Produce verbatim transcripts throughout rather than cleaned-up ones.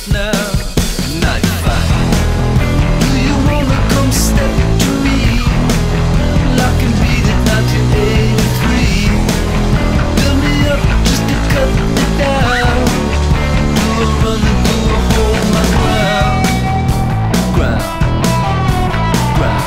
it now. ninety-five. Do you wanna come step to me? Lock and beat it, nineteen eighty-three. Build me up just to cut it down. Do a run and do a hold my ground. Ground. Ground.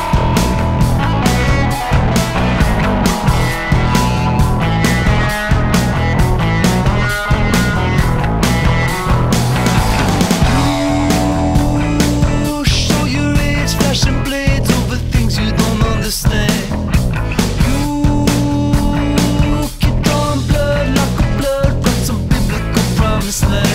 Slave.